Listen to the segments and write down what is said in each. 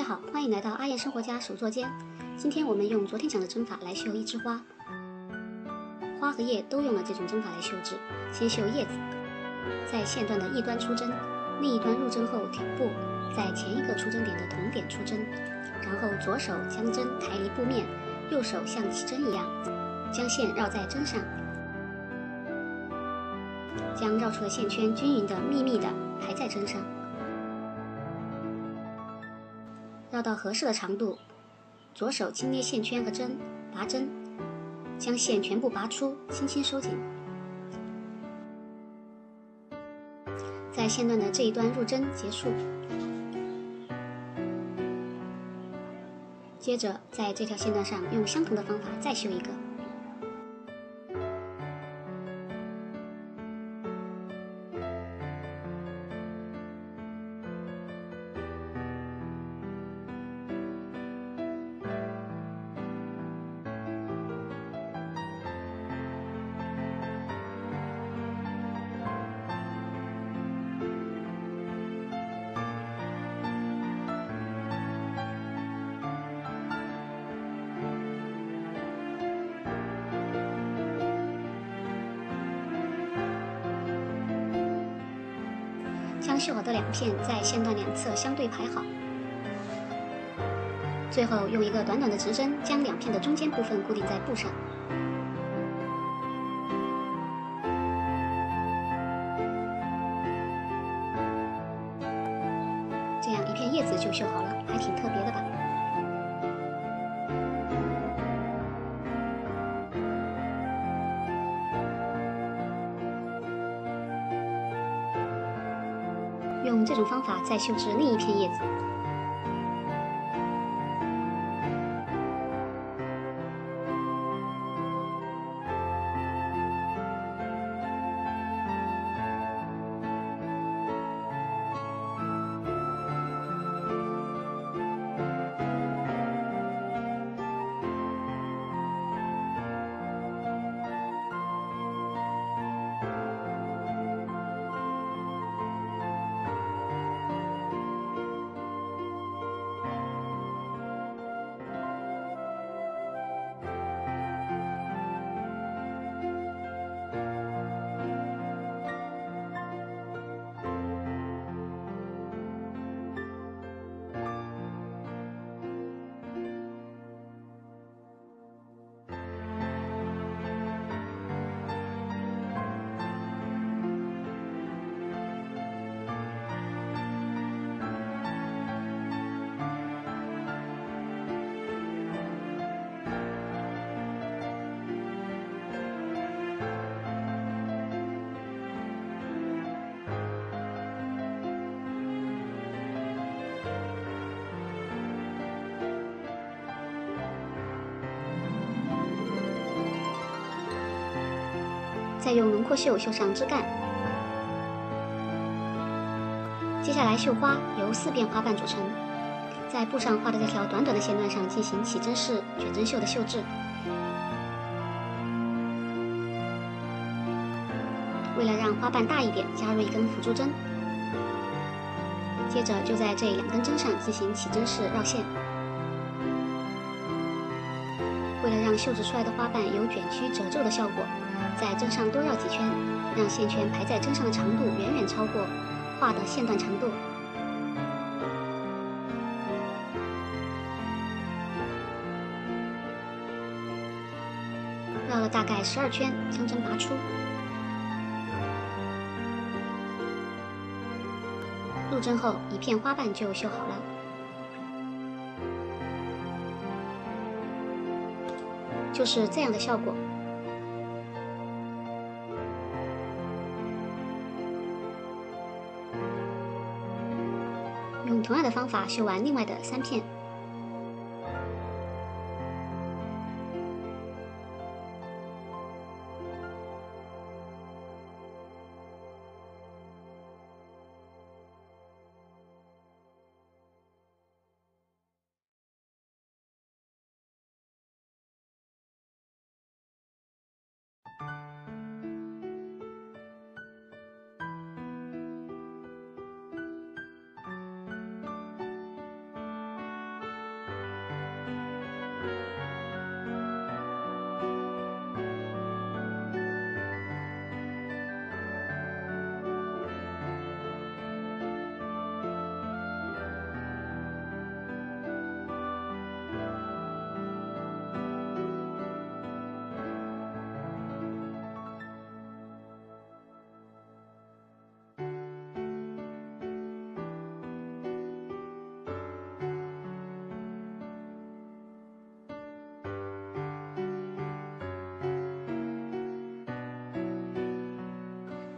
好，欢迎来到阿燕生活家手作间。今天我们用昨天讲的针法来绣一枝花，花和叶都用了这种针法来绣制。先绣叶子，在线段的一端出针，另一端入针后挑布，在前一个出针点的同点出针，然后左手将针抬离布面，右手像起针一样，将线绕在针上，将绕出的线圈均匀的、密密的排在针上。绕到合适的长度，左手轻捏线圈和针，拔针，将线全部拔出，轻轻收紧。在线段的这一端入针结束。接着在这条线段上用相同的方法再绣一个。将绣好的两片在线段两侧相对排好，最后用一个短短的直针将两片的中间部分固定在布上。这样一片叶子就绣好了，还挺特别的吧？用这种方法再绣制另一片叶子。再用轮廓绣绣上枝干。接下来绣花由4片花瓣组成，在布上画的这条短短的线段上进行起针式卷针绣的绣制。为了让花瓣大一点，加入一根辅助针。接着就在这2根针上进行起针式绕线。为了让绣制出来的花瓣有卷曲褶皱的效果，在针上多绕几圈，让线圈排在针上的长度远远超过画的线段长度。绕了大概12圈，将针拔出。入针后，一片花瓣就绣好了。就是这样的效果。用同样的方法绣完另外的3片。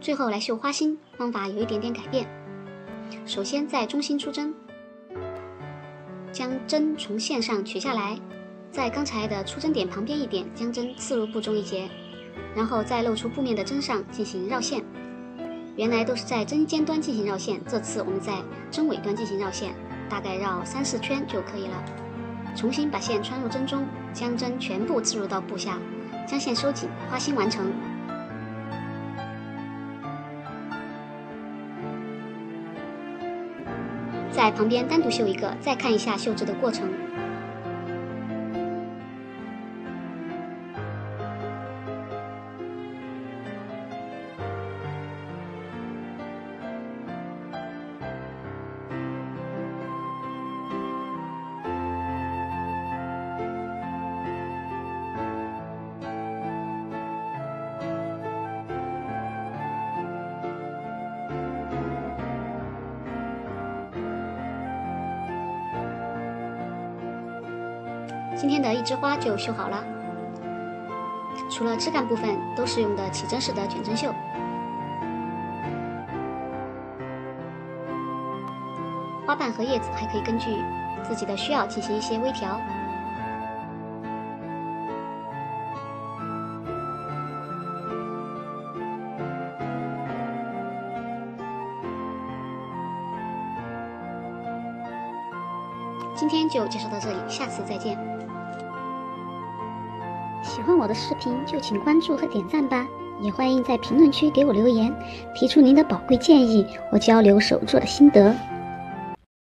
最后来绣花心，方法有一点点改变。首先在中心出针，将针从线上取下来，在刚才的出针点旁边一点，将针刺入布中一节，然后在露出布面的针上进行绕线。原来都是在针尖端进行绕线，这次我们在针尾端进行绕线，大概绕3-4圈就可以了。重新把线穿入针中，将针全部刺入到布下，将线收紧，花心完成。在旁边单独绣一个，再看一下绣制的过程。今天的一枝花就绣好了，除了枝干部分都是用的起针式的卷针绣，花瓣和叶子还可以根据自己的需要进行一些微调。今天就介绍到这里，下次再见。 喜欢我的视频就请关注和点赞吧，也欢迎在评论区给我留言，提出您的宝贵建议或交流手作的心得。